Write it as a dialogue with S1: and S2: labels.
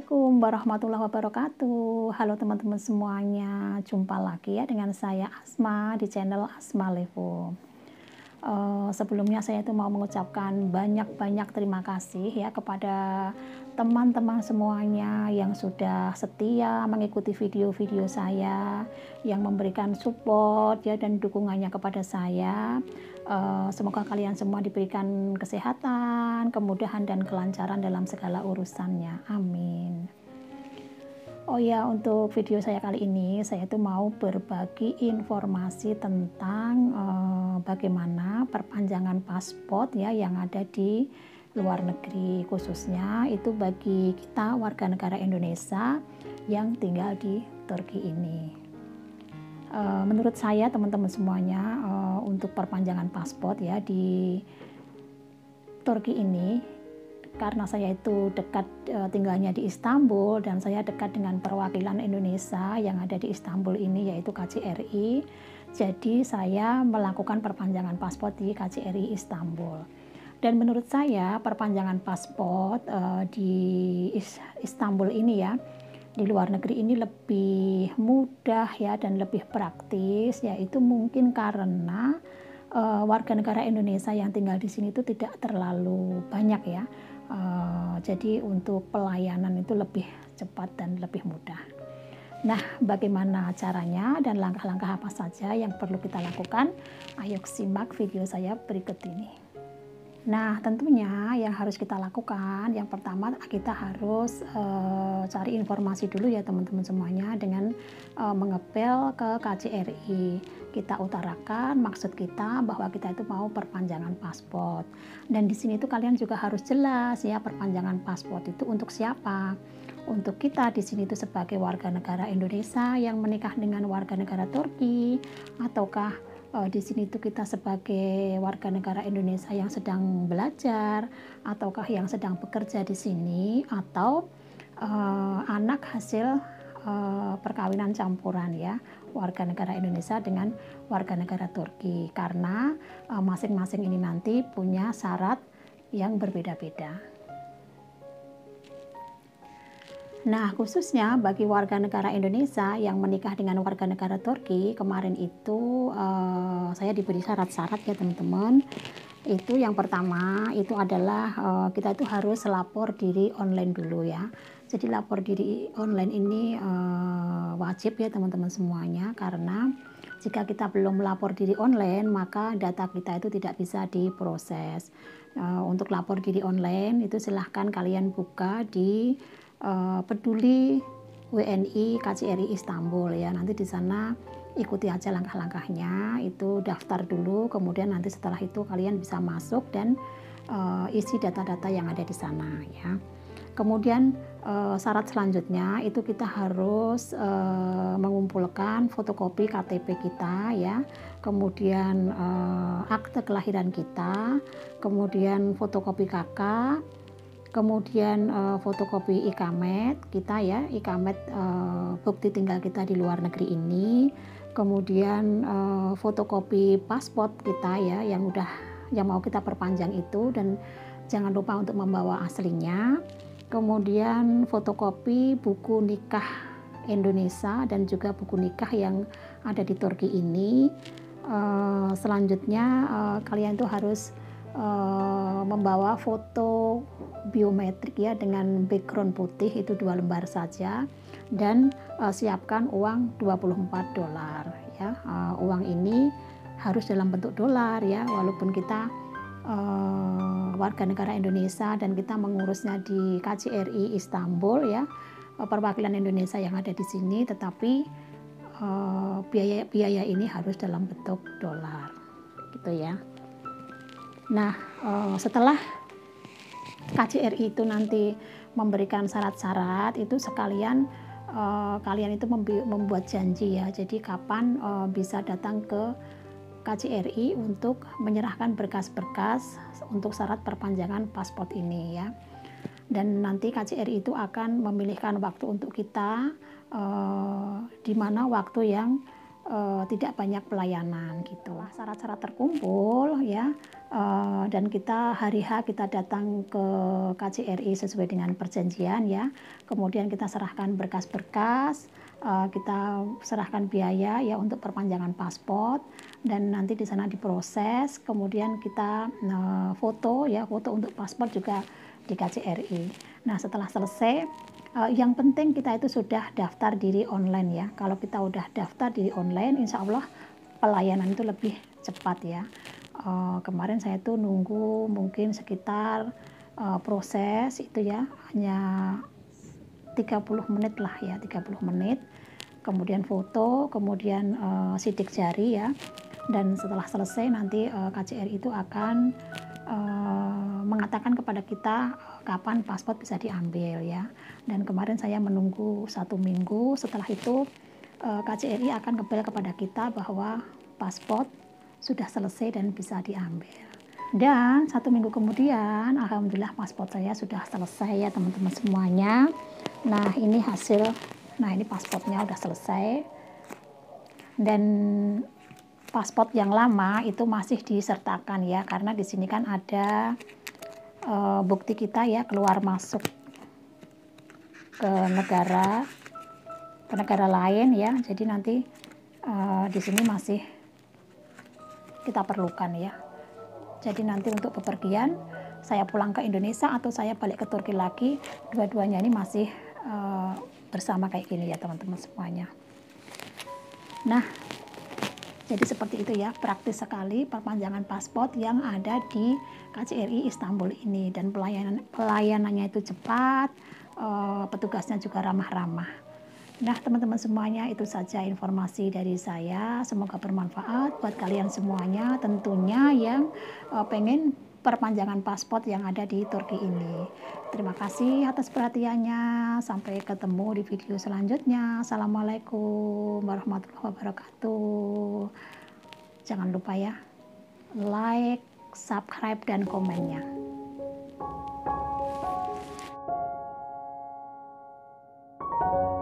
S1: Assalamualaikum warahmatullahi wabarakatuh. Halo teman-teman semuanya, jumpa lagi ya dengan saya Asma di channel Asma Levo. Sebelumnya saya itu mau mengucapkan banyak-banyak terima kasih ya kepada teman-teman semuanya yang sudah setia mengikuti video-video saya, yang memberikan support ya dan dukungannya kepada saya. Semoga kalian semua diberikan kesehatan, kemudahan dan kelancaran dalam segala urusannya. Amin. Oh ya, untuk video saya kali ini saya tuh mau berbagi informasi tentang bagaimana perpanjangan paspor ya yang ada di luar negeri, khususnya itu bagi kita warga negara Indonesia yang tinggal di Turki ini. Menurut saya teman-teman semuanya, untuk perpanjangan paspor ya di Turki ini, karena saya itu dekat tinggalnya di Istanbul dan saya dekat dengan perwakilan Indonesia yang ada di Istanbul ini yaitu KJRI. Jadi saya melakukan perpanjangan paspor di KJRI Istanbul. Dan menurut saya perpanjangan paspor di Istanbul ini ya, di luar negeri ini lebih mudah ya dan lebih praktis, yaitu mungkin karena warga negara Indonesia yang tinggal di sini itu tidak terlalu banyak ya. Jadi untuk pelayanan itu lebih cepat dan lebih mudah. Nah, bagaimana caranya dan langkah-langkah apa saja yang perlu kita lakukan? Ayo simak video saya berikut ini. Nah, tentunya yang harus kita lakukan, yang pertama kita harus cari informasi dulu ya teman-teman semuanya dengan mengepel ke KJRI. Kita utarakan maksud kita bahwa kita itu mau perpanjangan paspor. Dan di sini tuh kalian juga harus jelas ya, perpanjangan paspor itu untuk siapa? Untuk kita di sini itu sebagai warga negara Indonesia yang menikah dengan warga negara Turki, ataukah di sini tuh kita sebagai warga negara Indonesia yang sedang belajar, ataukah yang sedang bekerja di sini, atau anak hasil perkawinan campuran ya, warga negara Indonesia dengan warga negara Turki, karena masing-masing ini nanti punya syarat yang berbeda-beda. Nah, khususnya bagi warga negara Indonesia yang menikah dengan warga negara Turki, kemarin itu saya diberi syarat-syarat ya teman-teman. Itu yang pertama itu adalah kita itu harus lapor diri online dulu ya. Jadi lapor diri online ini wajib ya teman-teman semuanya, karena jika kita belum melapor diri online maka data kita itu tidak bisa diproses. Untuk lapor diri online itu silahkan kalian buka di Peduli WNI KJRI Istanbul ya. Nanti di sana ikuti aja langkah-langkahnya, itu daftar dulu, kemudian nanti setelah itu kalian bisa masuk dan isi data-data yang ada di sana ya. Kemudian syarat selanjutnya itu kita harus mengumpulkan fotokopi KTP kita ya, kemudian akte kelahiran kita, kemudian fotokopi KK, kemudian fotokopi ikamet kita ya, ikamet bukti tinggal kita di luar negeri ini, kemudian fotokopi paspor kita ya yang mau kita perpanjang itu, dan jangan lupa untuk membawa aslinya. Kemudian fotokopi buku nikah Indonesia dan juga buku nikah yang ada di Turki ini. Selanjutnya kalian tuh harus membawa foto biometrik ya dengan background putih, itu 2 lembar saja, dan siapkan uang $24 ya. Uang ini harus dalam bentuk dolar ya, walaupun kita warga negara Indonesia dan kita mengurusnya di KJRI Istanbul ya, perwakilan Indonesia yang ada di sini, tetapi biaya ini harus dalam bentuk dolar gitu ya. Nah, setelah KJRI itu nanti memberikan syarat-syarat itu, sekalian kalian itu membuat janji ya. Jadi kapan bisa datang ke KJRI untuk menyerahkan berkas-berkas untuk syarat perpanjangan paspor ini ya. Dan nanti KJRI itu akan memilihkan waktu untuk kita, di mana waktu yang tidak banyak pelayanan gitu. Syarat-syarat terkumpul ya, dan kita hari H kita datang ke KJRI sesuai dengan perjanjian ya. Kemudian kita serahkan berkas-berkas, kita serahkan biaya ya untuk perpanjangan paspor, dan nanti di sana diproses. Kemudian kita foto ya, foto untuk paspor juga di KJRI. Nah setelah selesai, yang penting kita itu sudah daftar diri online ya. Kalau kita udah daftar diri online, insya Allah pelayanan itu lebih cepat ya. Kemarin saya tuh nunggu mungkin sekitar proses itu ya hanya 30 menit lah ya, 30 menit. Kemudian foto, kemudian sidik jari ya. Dan setelah selesai nanti KJRI itu akan mengatakan kepada kita kapan paspor bisa diambil ya. Dan kemarin saya menunggu 1 minggu. Setelah itu KJRI akan kembali kepada kita bahwa paspor sudah selesai dan bisa diambil. Dan 1 minggu kemudian alhamdulillah paspor saya sudah selesai ya teman-teman semuanya. Nah ini hasil, nah ini paspornya udah selesai. Dan paspor yang lama itu masih disertakan ya, karena di sini kan ada bukti kita ya keluar masuk ke negara lain ya. Jadi nanti di sini masih kita perlukan ya. Jadi nanti untuk bepergian saya pulang ke Indonesia atau saya balik ke Turki lagi, dua-duanya ini masih bersama kayak gini ya teman-teman semuanya. Nah jadi seperti itu ya, praktis sekali perpanjangan paspor yang ada di KJRI Istanbul ini, dan pelayanannya itu cepat, petugasnya juga ramah-ramah. Nah teman-teman semuanya, itu saja informasi dari saya, semoga bermanfaat buat kalian semuanya tentunya yang pengen perpanjangan paspor yang ada di Turki ini. Terima kasih atas perhatiannya, sampai ketemu di video selanjutnya. Assalamualaikum warahmatullahi wabarakatuh. Jangan lupa ya, like, subscribe, dan komennya.